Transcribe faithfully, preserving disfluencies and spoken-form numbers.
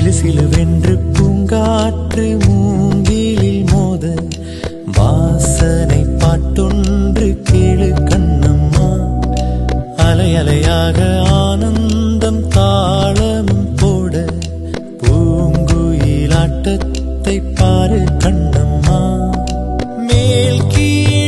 சிலுவென்று பூங்காற்று மூங்கிலில் மோத வாசனை பாட்டொன்று கேளு கண்ணம்மா. அலை அலையாக ஆனந்தம் தாளமும் போட பூங்குயிலாட்டத்தை பாரு கண்ணம்மா. மேல் கீழ்